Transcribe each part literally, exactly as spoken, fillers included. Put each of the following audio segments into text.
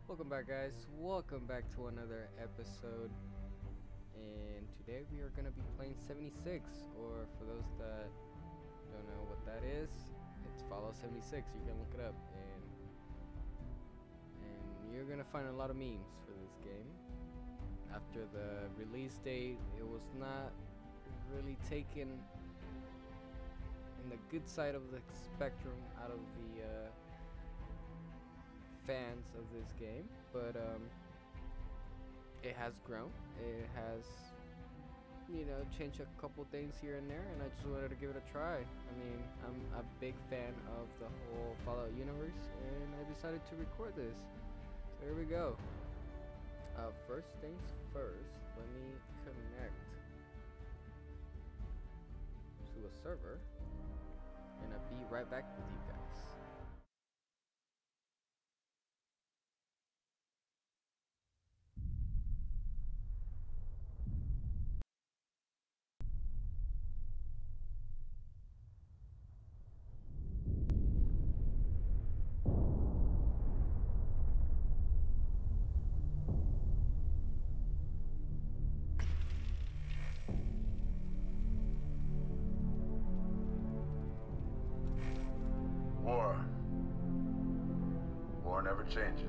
Welcome back, guys. Welcome back to another episode. And today we are gonna be playing seventy-six, or for those that don't know what that is, it's Fallout seventy-six. You can look it up, and and you're gonna find a lot of memes for this game. After the release date, it was not really taken in the good side of the spectrum out of the uh, fans of this game, but um, it has grown. It has, you know, changed a couple things here and there, and I just wanted to give it a try. I mean, I'm a big fan of the whole Fallout universe, and I decided to record this. So here we go. Uh, first things first, let me connect to a server, and I'll be right back with you guys. War. War never changes.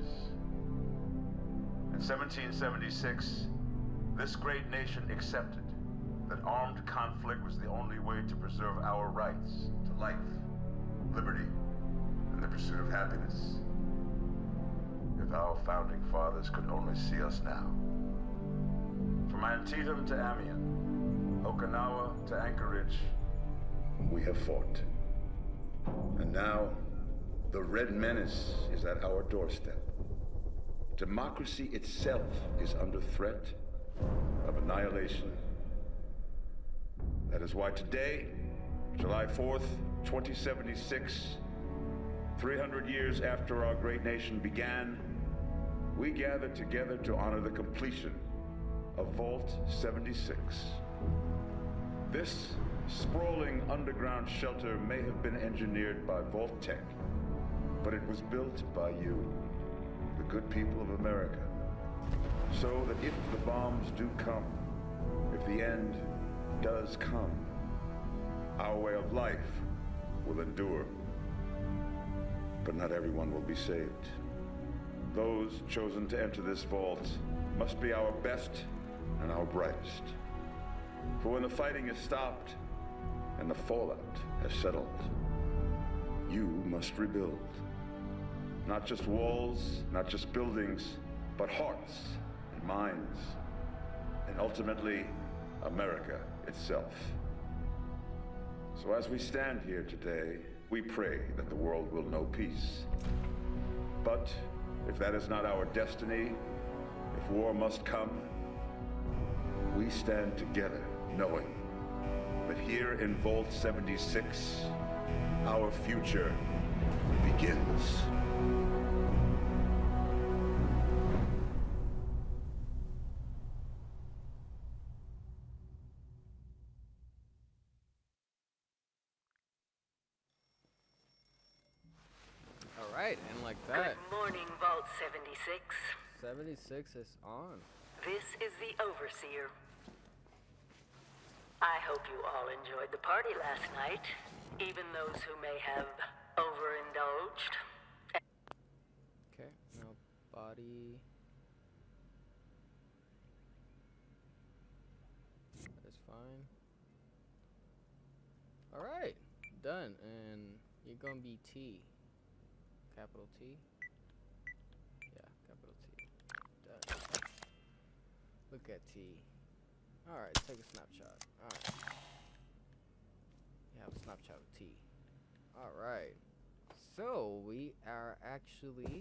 In seventeen seventy-six, this great nation accepted that armed conflict was the only way to preserve our rights to life, liberty, and the pursuit of happiness. If our founding fathers could only see us now. From Antietam to Amiens, Okinawa to Anchorage, we have fought. And now, the Red Menace is at our doorstep. Democracy itself is under threat of annihilation. That is why today, July fourth, twenty seventy-six, three hundred years after our great nation began, we gather together to honor the completion of Vault seventy-six. This sprawling underground shelter may have been engineered by Vault Tech, but it was built by you, the good people of America, so that if the bombs do come, if the end does come, our way of life will endure. But not everyone will be saved. Those chosen to enter this vault must be our best and our brightest. For when the fighting is stopped and the fallout has settled, you must rebuild. Not just walls, not just buildings, but hearts and minds, and ultimately, America itself. So as we stand here today, we pray that the world will know peace. But if that is not our destiny, if war must come, we stand together, knowing that here in Vault seventy-six, our future begins. All right, and like that, Good morning, Vault seventy-six. seventy-six is on. This is the Overseer. I hope you all enjoyed the party last night, even those who may have overindulged. Okay, now body. That is fine. Alright, done. And you're gonna be T. Capital T. Yeah, capital T. Done. Look at T. Alright, take a snapshot. Alright. You have a snapshot of T. Alright. So, we are actually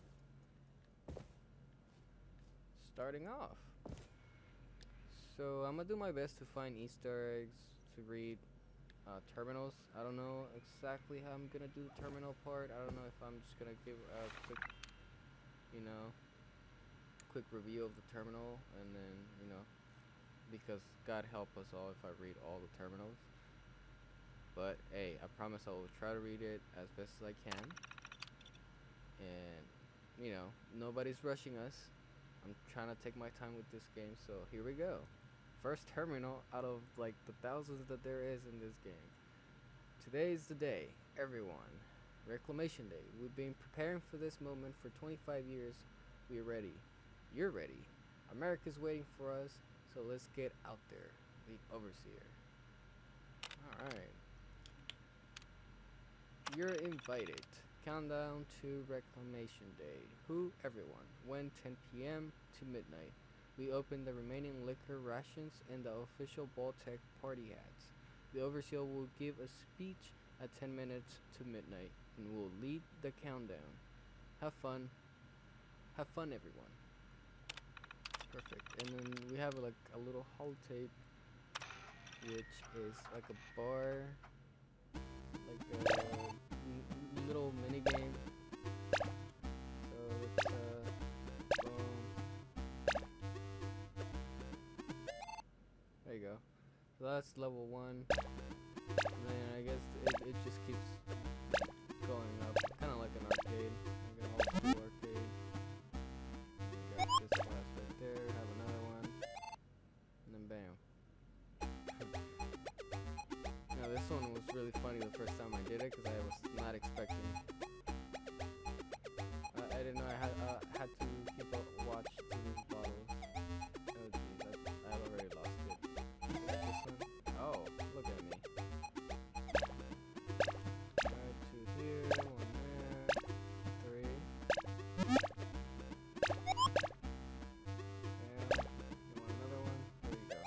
starting off. So, I'm gonna do my best to find Easter eggs, to read uh, terminals. I don't know exactly how I'm gonna do the terminal part. I don't know if I'm just gonna give a quick, you know, quick review of the terminal, and then, you know, because God help us all if I read all the terminals. But hey, I promise I will try to read it as best as I can. And you know, nobody's rushing us. I'm trying to take my time with this game, so here we go. First terminal out of like the thousands that there is in this game. Today is the day, everyone. Reclamation Day. We've been preparing for this moment for twenty-five years. We're ready. You're ready. America's waiting for us, so let's get out there. The Overseer. Alright. You're invited. Countdown to Reclamation Day. Who? Everyone. When? ten p m to midnight. We open the remaining liquor rations and the official Baltec party hats. The Overseer will give a speech at ten minutes to midnight and will lead the countdown. Have fun. Have fun, everyone. Perfect. And then we have like a little holotape, which is like a bar, like a n- little mini game. So it's uh, boom. There you go. So that's level one. And then I guess it, it just keeps going up, kind of like an arcade, like an old school arcade. You got this class right there, have another one, and then bam. Now this one was really funny the first time I did it because I was not expecting. I, I didn't know I had uh, had to keep a watch to these bottles. Oh geez, I, I already lost it. This one? Oh, look at me. Alright, two here, one there, three. And you want another one? There you go.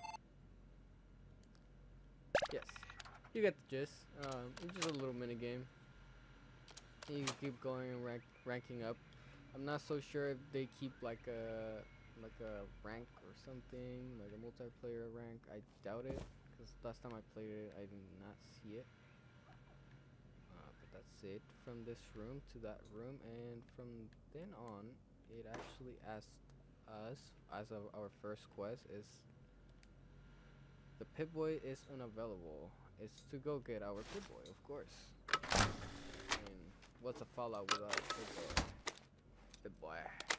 Yes, you get the gist. Um, it's just a little mini game. You can keep going and rank, ranking up. I'm not so sure if they keep like a like a rank or something, like a multiplayer rank. I doubt it, because last time I played it, I did not see it. Uh, but that's it from this room to that room, and from then on, it actually asked us as of our first quest is the Pip-Boy is unavailable. It's to go get our Pip-Boy, of course. I mean, what's a Fallout without a Pip-Boy? Pip-Boy.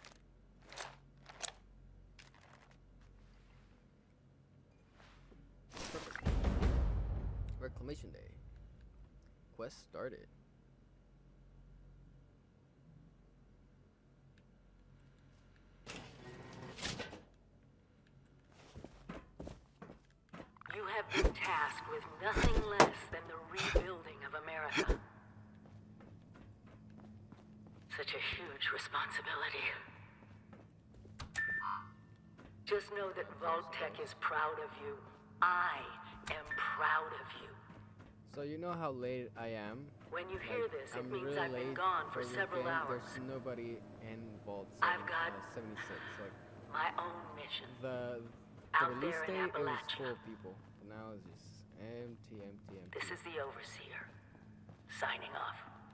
Perfect. Reclamation Day. Quest started. You have been tasked with nothing less than the rebuilding of America. Such a huge responsibility. Just know that Vault-Tec is proud of you. I am proud of you. So you know how late I am? When you hear Like, this, it I'm means really I've been late gone for the several game. hours. There's nobody in Vault I've seven, got uh, seventy-six. Like my own mission. the the Out release there in date, it was Appalachia. full of people. But now it's just empty, empty, empty. This is the Overseer. Signing off.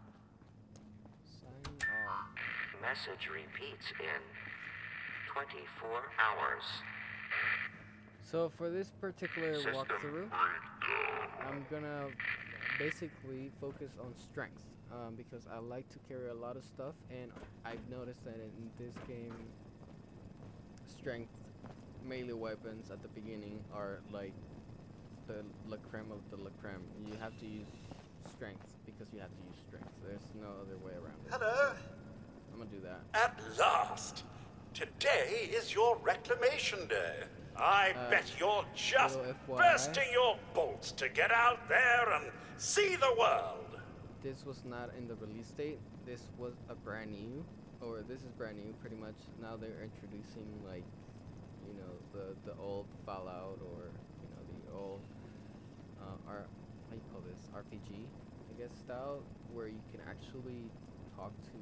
Sign off. Message repeats in twenty-four hours. So for this particular System walkthrough, breakdown. I'm gonna basically focus on strength, um, because I like to carry a lot of stuff, and I've noticed that in this game, strength melee weapons at the beginning are like the la creme of the la creme. You have to use strength because you have to use strength. There's no other way around it. Hello. I'm gonna do that. At last. Today is your Reclamation Day. I Uh, bet you're just little F Y I. bursting your bolts to get out there and see the world. This was not in the release date. This was a brand new, or this is brand new pretty much. Now they're introducing like, you know, the the old Fallout, or you know, the old uh, R, how you call this, R P G, I guess, style, where you can actually talk to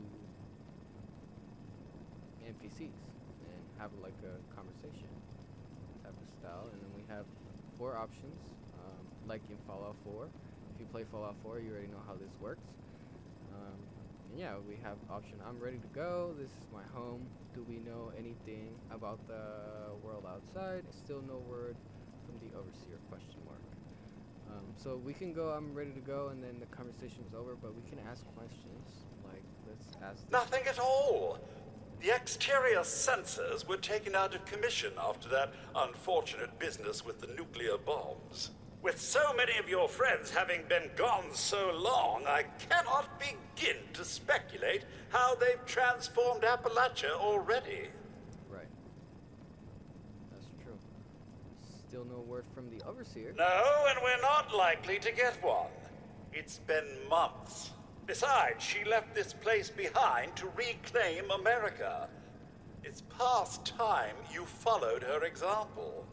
N P Cs and have like a conversation type of style. And then we have four options, um, like in Fallout four. If you play Fallout four, you already know how this works. Um, and yeah, we have option I'm ready to go. This is my home. Do we know anything about the world outside? Still no word from the Overseer, question mark. Um, so we can go, I'm ready to go, and then the conversation's over, but we can ask questions. Like, let's ask this. Nothing at all. The exterior sensors were taken out of commission after that unfortunate business with the nuclear bombs. With so many of your friends having been gone so long, I cannot begin to speculate how they've transformed Appalachia already. Right. That's true. Still no word from the overseer. No, and we're not likely to get one. It's been months. Besides, she left this place behind to reclaim America. It's past time you followed her example.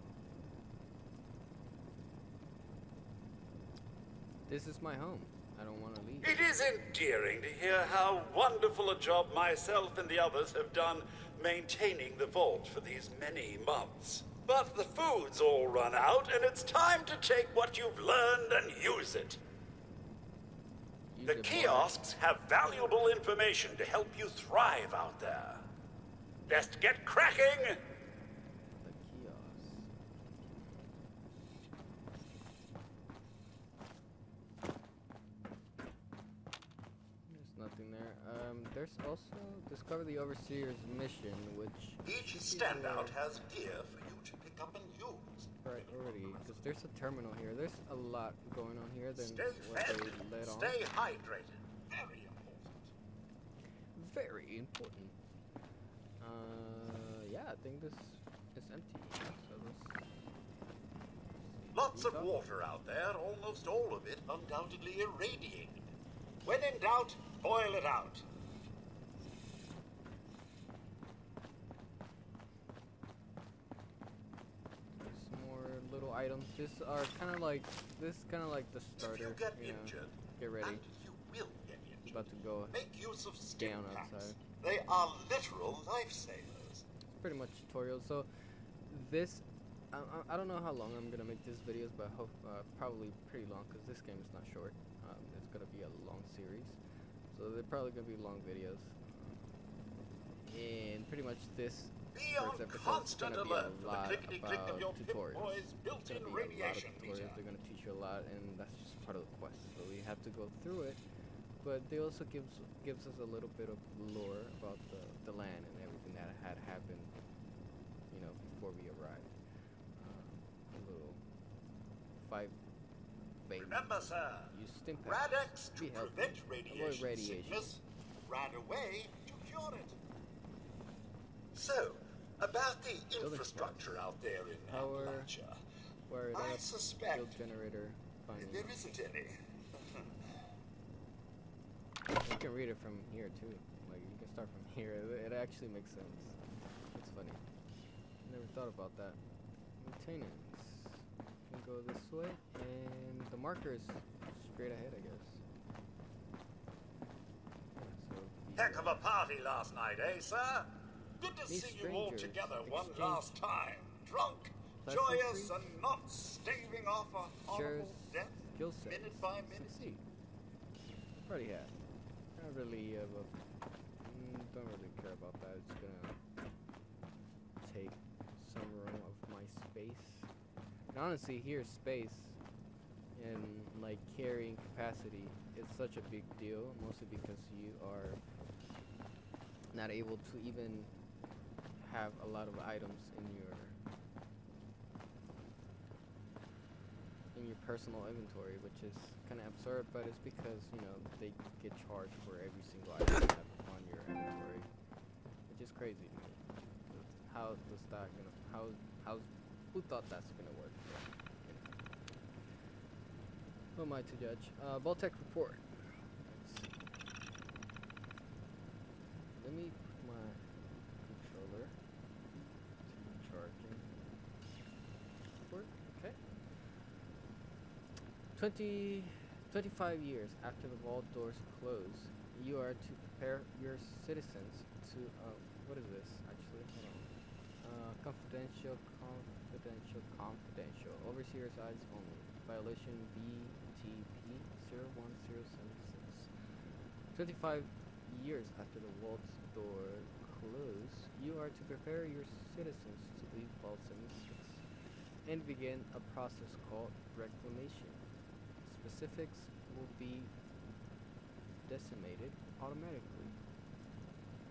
This is my home. I don't want to leave. It is endearing to hear how wonderful a job myself and the others have done maintaining the vault for these many months. But the food's all run out, and it's time to take what you've learned and use it. Use The it, boy. kiosks have valuable information to help you thrive out there. Best get cracking! The kiosk. There's nothing there. Um, there's also discover the overseer's mission, which Each should be standout there. has gear for you to pick up and use. Right, already, because there's a terminal here. There's a lot going on here than Stay what fed, they let on. stay hydrated. Very important. Very important. Uh, yeah, I think this is empty. So let's Lots of Refill? water out there, almost all of it undoubtedly irradiated. When in doubt, boil it out. There's more little items. These are kind of like this, kind of like the starter. If you get know, injured, get ready. and you will get injured, About to go make use of stim down packs. outside. They are literal lifesavers. Pretty much tutorial. So this, I, I, I don't know how long I'm gonna make these videos, but hope uh, probably pretty long because this game is not short. Um, it's gonna be a long series, so they're probably gonna be long videos. And pretty much this Be first on episode is constant gonna be alert a for the lot clickety-click of about your Pip tutorials. Boy's It's built-in gonna be a lot of radiation tutorials. meter. They're gonna teach you a lot, and that's just part of the quest. So we have to go through it. But they also gives gives us a little bit of lore about the, the land and everything that had happened, you know, before we arrived. Um, a little five baby. Remember, sir, Use stim packs. Radex to Be healthy. prevent Avoid radiation, radiation. sickness, Rad away to cure it. So, about the Building infrastructure out there in Power, Appalachia, Wire it I up. suspect Build generator. Finding. there isn't any. You can read it from here too. Like you can start from here. It, it actually makes sense. It's funny. Never thought about that. Maintenance. Can go this way, and the marker is straight ahead, I guess. Yeah, so the, Heck of a party last night, eh, sir? Good to These see you all strangers together one exchange last time. Drunk, pleasantries, joyous, and not staving off a shares horrible death skill sets. minute by minute. Succeed. Already had. Not really of a. Mm, don't really care about that. It's gonna take some room of my space. And honestly, here space and like carrying capacity is such a big deal, mostly because you are not able to even have a lot of items in your in your personal inventory, which is kind of absurd, but it's because, you know, they get charged for every single item you have on your inventory, which is crazy to me. How is that gonna, how, how, who thought that's gonna work? But, you know. Who am I to judge? Uh, Voltec report. Let's see. Let me put my controller to charging. Report, okay. twenty, twenty-five years after the vault doors close, you are to prepare your citizens to, uh, what is this, actually? Hold on. Uh, confidential, confidential, confidential. Overseer's eyes only. Violation B T P zero one zero seven six. twenty-five years after the vault's door close, you are to prepare your citizens to leave Vault seventy-six and begin a process called Reclamation. Specifics will be decimated automatically.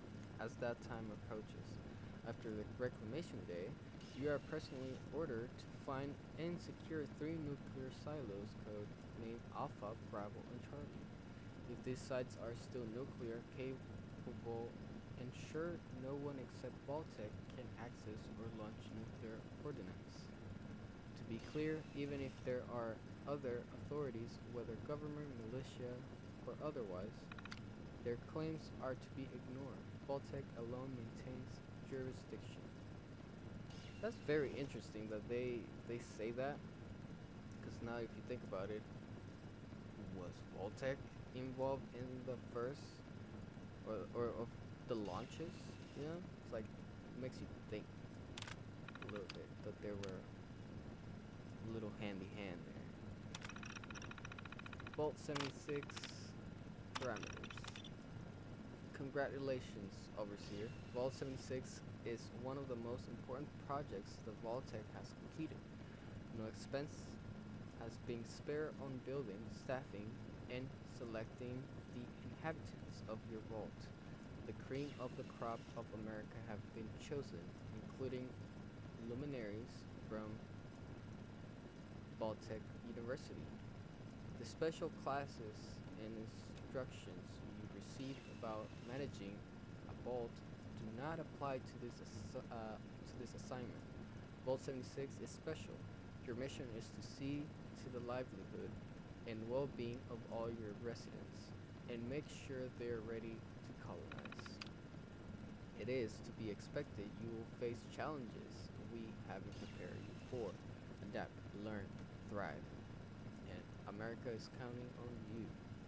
as that time approaches. After the Reclamation Day, you are personally ordered to find and secure three nuclear silos code named Alpha, Bravo, and Charlie. If these sites are still nuclear capable, ensure no one except Baltec can access or launch nuclear ordnance. To be clear, even if there are other authorities, whether government, militia, or otherwise, their claims are to be ignored. Baltec alone maintains jurisdiction. That's very interesting that they they say that, because now if you think about it, was Baltec involved in the first or or of the launches? You know, it's like makes you think a little bit that there were a little handy hand there. Vault seventy-six parameters. Congratulations, Overseer. Vault seventy-six is one of the most important projects the Vault-Tec has completed. No expense has been spared on building, staffing, and selecting the inhabitants of your vault. The cream of the crop of America have been chosen, including luminaries from Vault-Tec University. The special classes and instructions you receive about managing a vault do not apply to this assi- uh, to this assignment. Vault seventy-six is special. Your mission is to see to the livelihood and well-being of all your residents and make sure they are ready to colonize. It is to be expected you will face challenges we haven't prepared you for. Adapt, learn, thrive, and America is counting on you.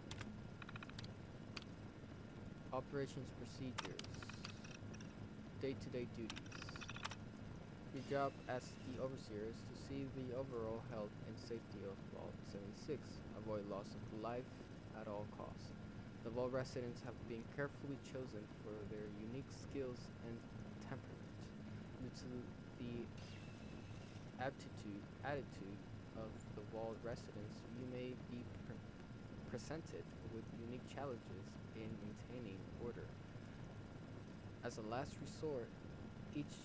Operations procedures. Day-to-day duties. Your job as the overseer is to see the overall health and safety of Vault seventy-six. Avoid loss of life at all costs. The Vault residents have been carefully chosen for their unique skills and temperament. Due to the aptitude, attitude of the Vault residents, you may be pre- presented with unique challenges in maintaining order. As a last resort, each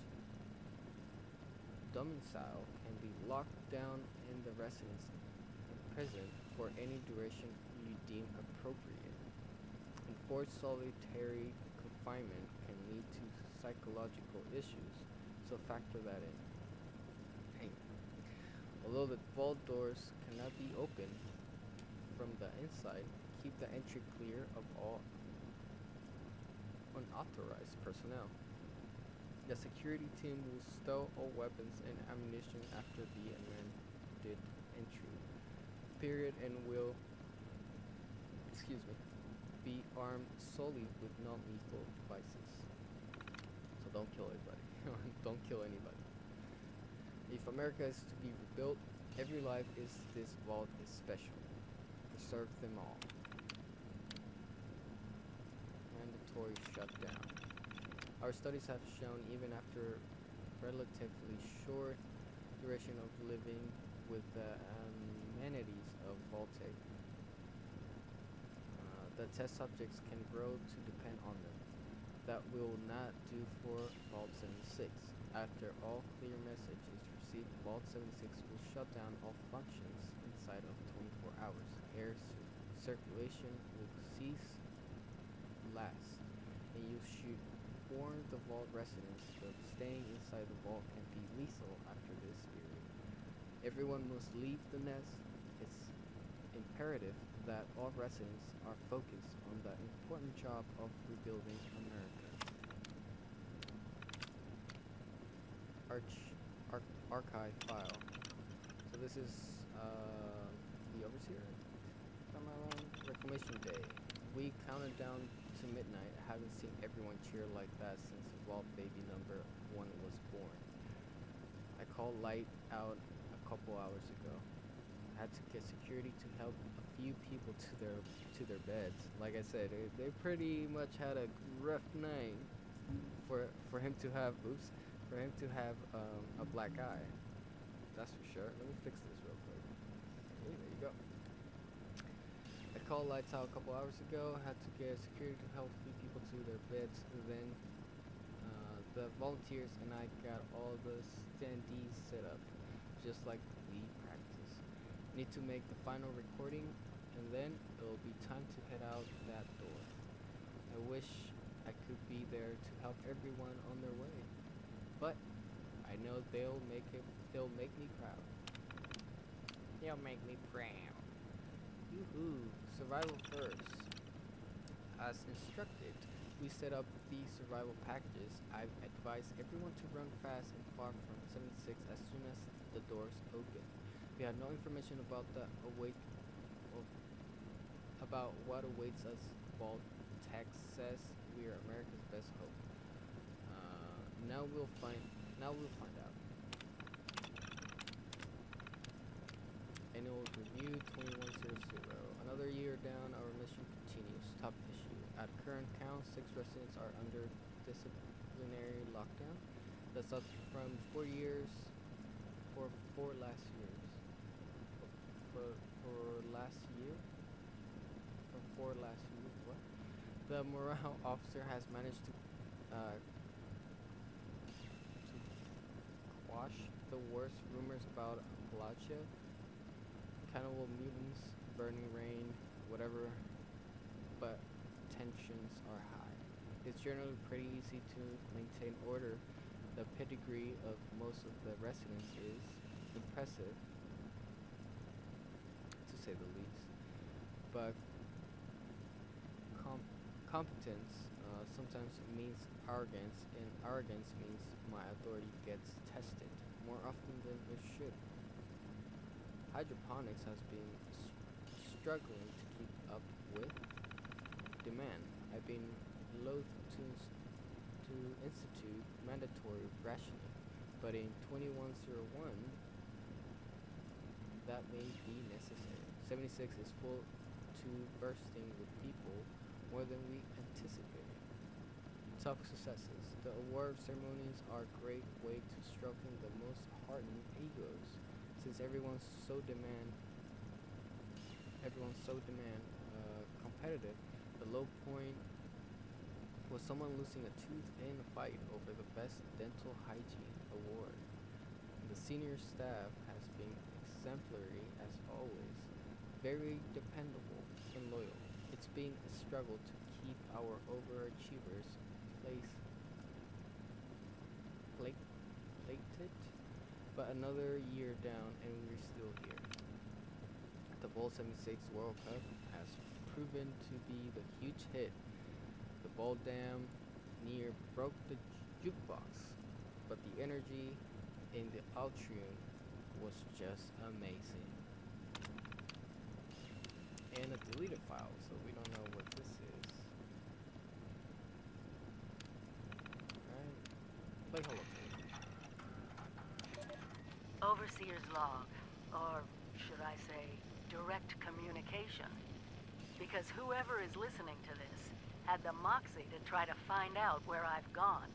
domicile can be locked down and the residents imprisoned for any duration you deem appropriate. Enforced solitary confinement can lead to psychological issues, so factor that in. Hey, although the vault doors cannot be opened from the inside, keep the entry clear of all unauthorized personnel. The security team will stow all weapons and ammunition after the amended entry period and will, excuse me, be armed solely with non-lethal devices. So don't kill anybody. Don't kill anybody. If America is to be rebuilt, every life is this vault is special. Preserve them all. Mandatory shutdown. Our studies have shown even after relatively short duration of living with the amenities of Vault-Tec, uh, the test subjects can grow to depend on them. That will not do for Vault seventy-six. After all clear message is received, Vault seventy-six will shut down all functions inside of twenty-four hours. Air cir- circulation will cease last, and you should warn the vault residents that staying inside the vault can be lethal after this period. Everyone must leave the nest. It's imperative that all residents are focused on the important job of rebuilding America. Arch, arch, archive file. So this is uh, the overseer. Am I wrong? Reclamation Day. We counted down to midnight. I haven't seen everyone cheer like that since Vault baby number one was born. I called Light out a couple hours ago. I had to get security to help a few people to their to their beds. Like I said, they, they pretty much had a rough night for for him to have oops for him to have um, a black eye. That's for sure. Let me fix this real quick. Okay, there you go. I called Lights out a couple hours ago. Had to get security to help few people to their beds. Then the volunteers and I got all the standees set up, just like we practice. Need to make the final recording, and then it'll be time to head out that door. I wish I could be there to help everyone on their way, but I know they'll make it. They'll make me proud. They'll make me proud. Yoo-hoo! Survival first. As instructed, we set up the survival packages. I've advised everyone to run fast and far from seventy-six as soon as the doors open. We have no information about the await of, about what awaits us. Bald text says we are America's best hope. Uh, now we'll find. Now we'll find out. Annual review twenty-one hundred. Another year down, our mission continues. Top issue. At current count, six residents are under disciplinary lockdown. That's up from four years for four last years. For for last year? From four last year. What? The morale officer has managed to uh, to quash the worst rumors about Appalachia. Cannibal mutants, burning rain, whatever, but tensions are high. It's generally pretty easy to maintain order. The pedigree of most of the residents is impressive, to say the least. But com competence uh, sometimes means arrogance, and arrogance means my authority gets tested more often than it should. Hydroponics has been struggling to keep up with demand. I've been loath to, to institute mandatory rationing, but in twenty-one oh one, that may be necessary. seventy-six is full to bursting with people, more than we anticipated. Top successes. The award ceremonies are a great way to stroking the most hardened egos. Since everyone's so demand, everyone's so demand uh, competitive, the low point was someone losing a tooth in a fight over the best dental hygiene award. The senior staff has been exemplary as always, very dependable and loyal. It's been a struggle to keep our overachievers place plate, plated. But another year down and we're still here. The Bowl seventy-six World Cup has proven to be the huge hit. The ball dam near broke the jukebox, but the energy in the atrium was just amazing. And a deleted file, so we don't know what this is. Alright, play holotape. Overseer's log, or should I say, direct communication. Because whoever is listening to this had the moxie to try to find out where I've gone.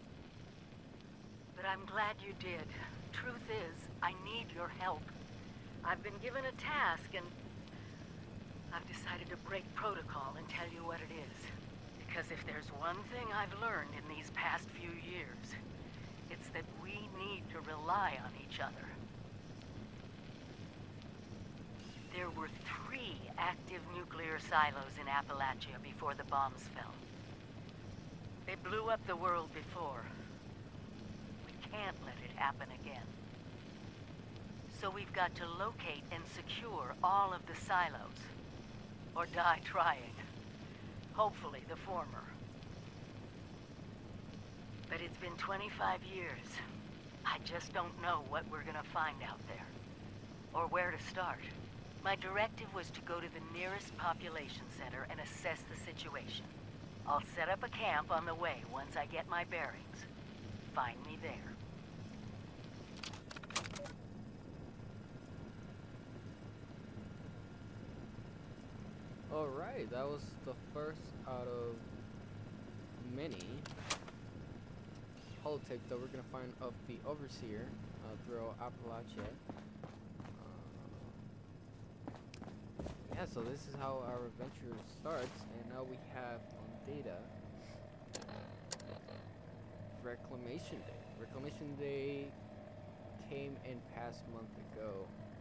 But I'm glad you did. Truth is, I need your help. I've been given a task and I've decided to break protocol and tell you what it is. Because if there's one thing I've learned in these past few years, it's that we need to rely on each other. There were three active nuclear silos in Appalachia before the bombs fell. They blew up the world before. We can't let it happen again. So we've got to locate and secure all of the silos. Or die trying. Hopefully the former. But it's been twenty-five years. I just don't know what we're gonna find out there. Or where to start. My directive was to go to the nearest population center and assess the situation. I'll set up a camp on the way once I get my bearings. Find me there. Alright, that was the first out of many holotapes that we're gonna find of the Overseer uh, throughout Appalachia. Uh, yeah, so this is how our adventure starts, and now we have on data Reclamation Day. Reclamation Day came and passed a month ago.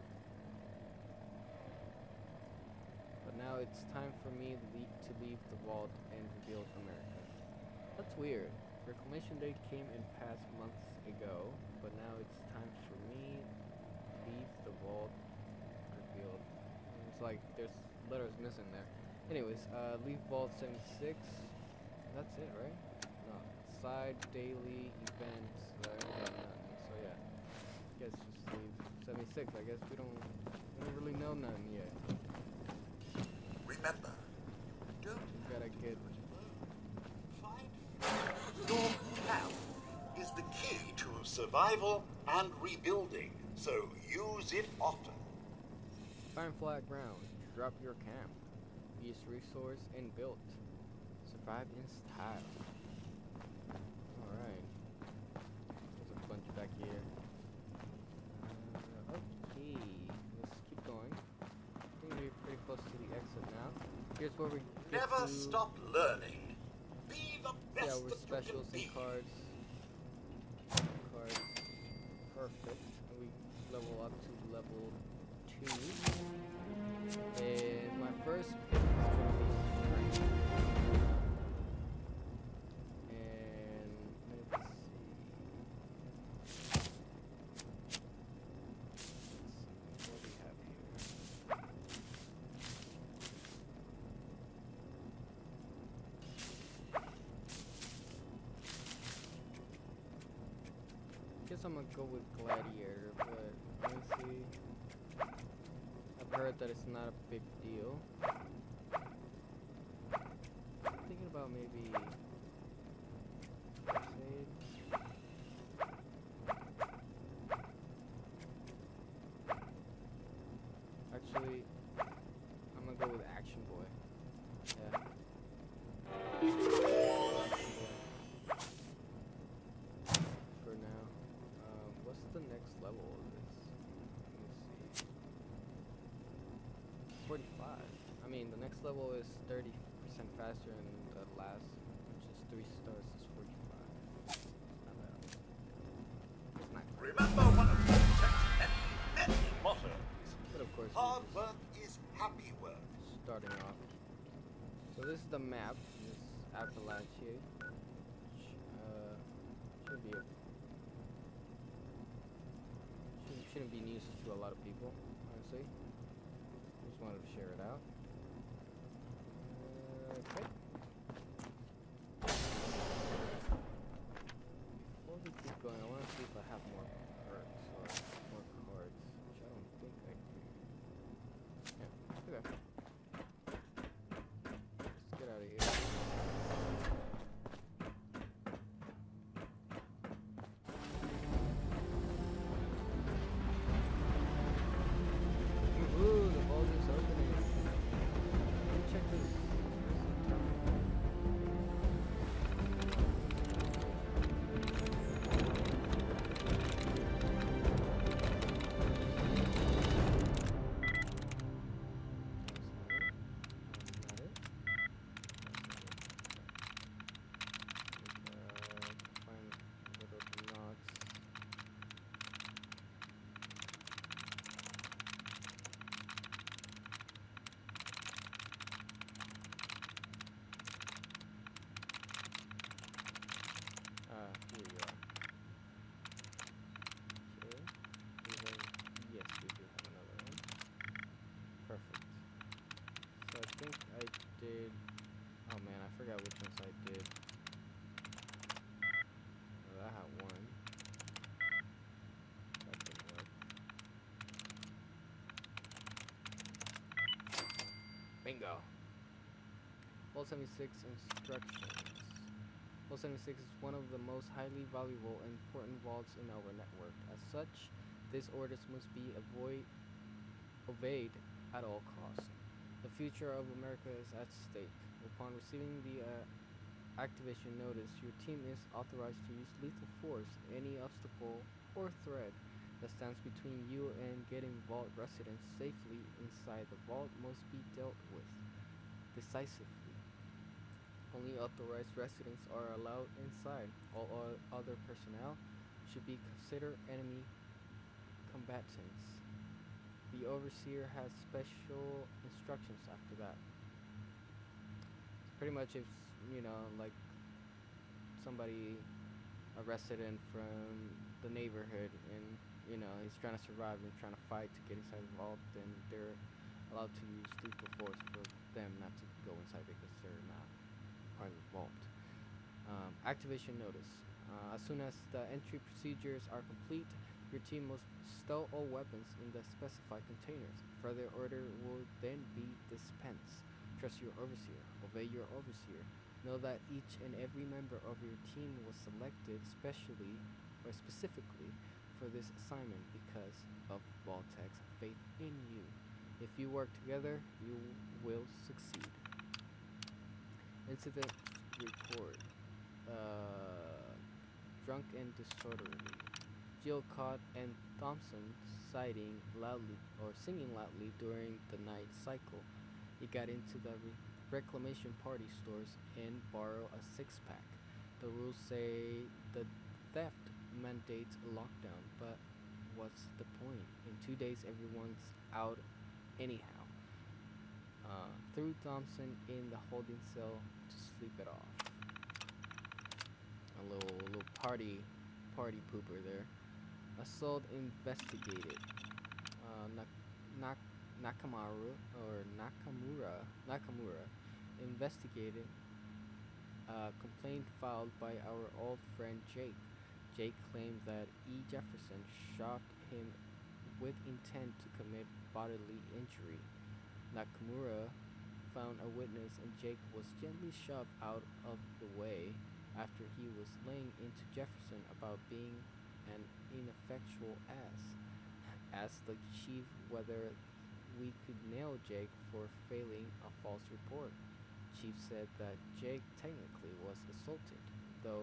But now it's time for me to leave, to leave the vault and rebuild America. That's weird. Reclamation Day came and passed months ago, but now it's time for me to leave the vault and rebuild. It's like there's letters missing there. Anyways, uh, leave vault seventy-six. That's it, right? No. Side daily events. Uh, so yeah. Guess just leave seventy-six. I guess we don't we don't really know nothing yet. Remember, don't We gotta get. find your plan is the key to survival and rebuilding, so use it often. Find flat ground. Drop your camp. Use resource and built. Survive in style. Alright. There's a bunch back here. Uh, okay. Let's keep going. I think we're pretty close to the exit now. Here's where we get Never to stop learning. Be the best yeah, with that specials you and can be. cards. Cards. Perfect. And we level up to level two. And my first pick is gonna be strength. And let's see. Let's see what we have here. Guess I'm gonna go with gladiator, but let me see. I've heard that it's not a big deal. I'm thinking about maybe first aid. Actually, I'm gonna go with action boy. Yeah. Action boy. For now. Um, what's the next level of this? Let me see. forty-five. I mean, the next level is thirty percent faster, and the last, which is three stars, is forty-five. Not bad. It's not great. Remember one of the many, many mottos. But of course, Hard we're work is happy work. just starting off. So this is the map. This is Appalachia. Which, uh, should be a shouldn't, shouldn't be news to a lot of people, honestly. Just wanted to share it out. Uh, okay. Before we keep going, I want to see if I have more perks or more cards, which I don't think I do. Yeah, okay. Let's get out of here. Ooh, the vault is opening. Let me check this. Ah, here you are. Okay. We have, yes, we do have another one. Perfect. So I think I did. Oh man, I forgot which ones I did. Well, I had one. That didn't work. Bingo. Vault seventy-six instructions. Vault seventy-six is one of the most highly valuable and important vaults in our network. As such, these orders must be avoid, obeyed at all costs. The future of America is at stake. Upon receiving the uh, activation notice, your team is authorized to use lethal force. Any obstacle or threat that stands between you and getting vault residents safely inside the vault must be dealt with decisively. Only authorized residents are allowed inside. All o- other personnel should be considered enemy combatants. The overseer has special instructions after that. Pretty much, if you know, like somebody, a resident from the neighborhood, and you know he's trying to survive and trying to fight to get inside the vault, then they're allowed to use lethal force for them not to go inside because they're not part of the vault. Um, activation notice. Uh, as soon as the entry procedures are complete, your team must stow all weapons in the specified containers. Further order will then be dispensed. Trust your overseer. Obey your overseer. Know that each and every member of your team was selected specially or specifically for this assignment because of Vault-Tec's faith in you. If you work together, you will succeed. Incident report. Uh, drunk and disorderly. Gilcott and Thompson citing loudly or singing loudly during the night cycle. He got into the re- Reclamation party stores and borrow a six-pack. The rules say the theft mandates a lockdown, but what's the point? In two days, everyone's out anyhow. Uh, threw Thompson in the holding cell to sleep it off. A little little party party pooper there. Assault investigated. Uh, Nak- Nak- Nakamaru or Nakamura Nakamura investigated a complaint filed by our old friend Jake. Jake claimed that E. Jefferson shot him with intent to commit bodily injury. Nakamura found a witness and Jake was gently shoved out of the way after he was laying into Jefferson about being an ineffectual ass. Asked the chief whether we could nail Jake for failing a false report. Chief said that Jake technically was assaulted, though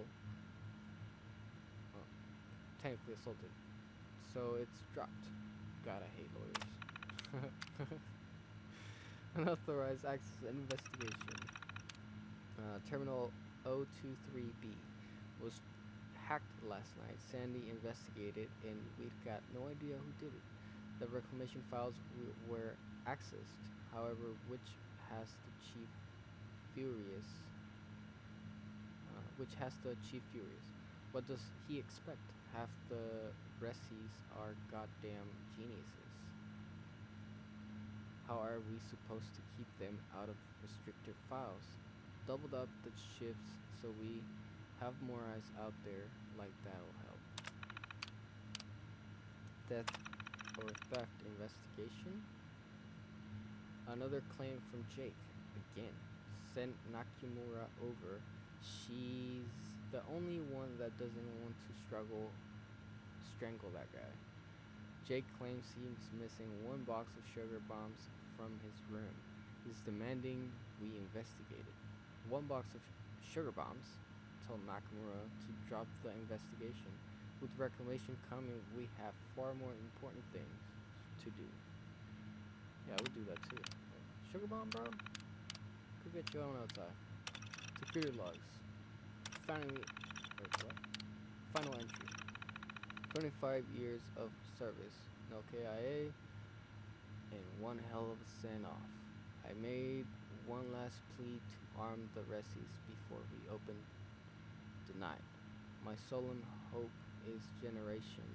uh, technically assaulted, so it's dropped. God, I hate lawyers. Unauthorized access investigation. Uh, Terminal zero two three B was hacked last night. Sandy investigated, and we've got no idea who did it. The reclamation files w- were accessed, however, which has the chief furious. Uh, which has the chief furious. What does he expect? Half the Resies are goddamn geniuses. How are we supposed to keep them out of restricted files? Doubled up the shifts so we have more eyes out there, like that'll help. Death or theft investigation. Another claim from Jake. Again. Sent Nakamura over. She's the only one that doesn't want to struggle strangle that guy. Jake claims he's missing one box of sugar bombs from his room. He's demanding we investigate it. One box of sugar bombs told Nakamura to drop the investigation. With reclamation coming, we have far more important things to do. Yeah, we'll do that too. Sugar bomb, bro? Could get you on outside. Security logs. Finally, wait, what? Final entry. twenty-five years of service. No K I A. And one hell of a send-off. I made one last plea to arm the Resies before we open. Denied. My solemn hope is generation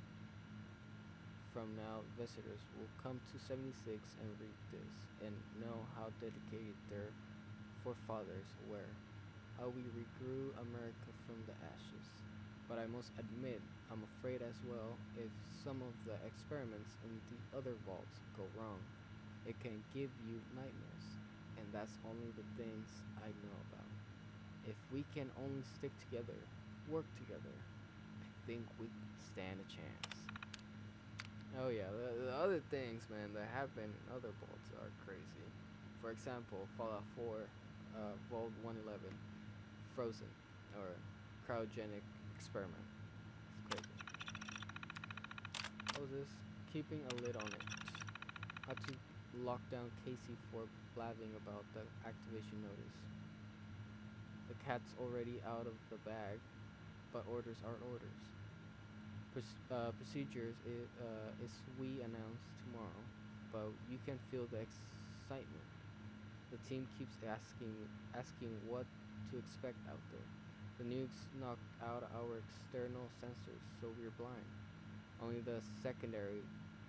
from now visitors will come to seventy-six and read this and know how dedicated their forefathers were, how we regrew America from the ashes. But I must admit, I'm afraid as well if some of the experiments in the other vaults go wrong. It can give you nightmares, and that's only the things I know about. If we can only stick together, work together, I think we stand a chance. Oh yeah, the, the other things, man, that happen in other vaults are crazy. For example, Fallout four, uh, Vault one eleven, Frozen, or Cryogenic Experiment. It's crazy. What was this? Keeping a lid on it. How to lock down Casey for blabbing about the activation notice. The cat's already out of the bag, but orders are orders. Proc- uh, procedures i- uh, is we announce tomorrow, but you can feel the excitement. The team keeps asking asking what to expect out there. The nukes knocked out our external sensors, so we're blind. Only the secondary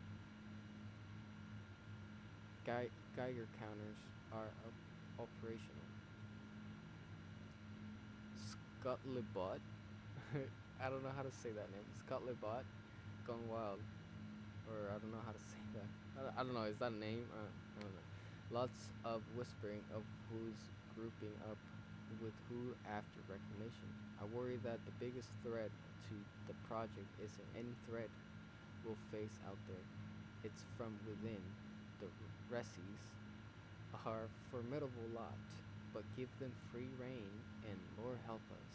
Gei- Geiger counters are op- operational. Scutlebot. I don't know how to say that name. Scutlebot gone wild. Or I don't know how to say that. I don't, I don't know. Is that a name? Uh, I don't know. Lots of whispering of who's grouping up with who after Reclamation. I worry that the biggest threat to the project isn't any threat we'll face out there. It's from within. The Resies are a formidable lot, but give them free reign and Lord help us.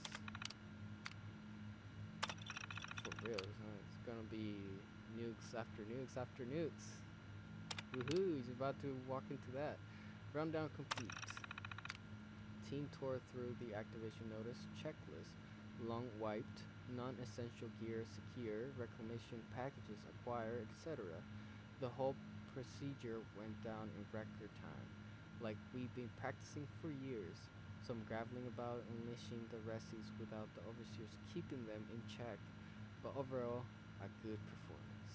For real, huh? It's gonna be nukes after nukes after nukes. Woohoo, he's about to walk into that. Rundown complete. Team tore through the activation notice checklist. Long wiped. Non-essential gear secure. Reclamation packages acquired, et cetera. The whole procedure went down in record time, like we've been practicing for years. Some graveling about unleashing the Resies without the overseers keeping them in check, but overall, a good performance.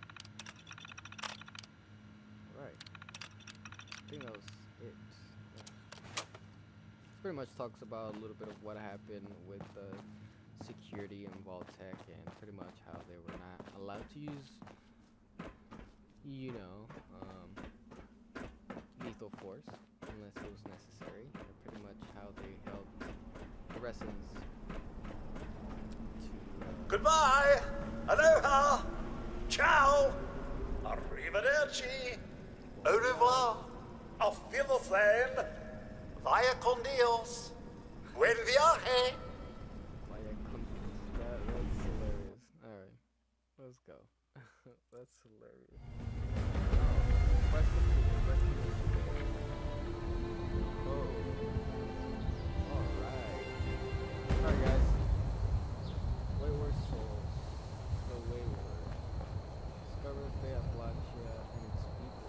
Alright, I think that was it. Yeah. This pretty much talks about a little bit of what happened with the security in Vault-Tec and pretty much how they were not allowed to use, you know, um, lethal force unless it was necessary. And pretty much how they held the Resins to. Uh, Goodbye! Aloha! Ciao! Arrivederci! Au revoir! Auf Wiedersehen! Vaya con Dios! Buen viaje! Vaya con- that was hilarious. Alright, let's go. That's hilarious. Quest completed. Reclamation. Oh. Alright. Alright, guys. Wayward souls. The wayward. Discover the Appalachia and its people.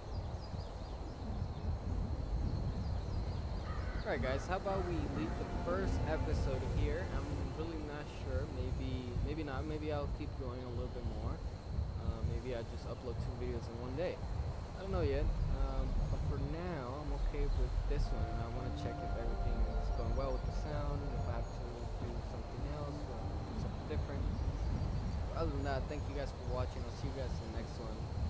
Alright, guys. How about we leave the first episode here? I'm really not sure. Maybe, maybe not. Maybe I'll keep going a little bit more. Uh, maybe I just upload two videos in one day. I don't know yet. Um, but for now, I'm okay with this one. And I want to check if everything is going well with the sound, and if I have to do something else or do something different. But other than that, thank you guys for watching. I'll see you guys in the next one.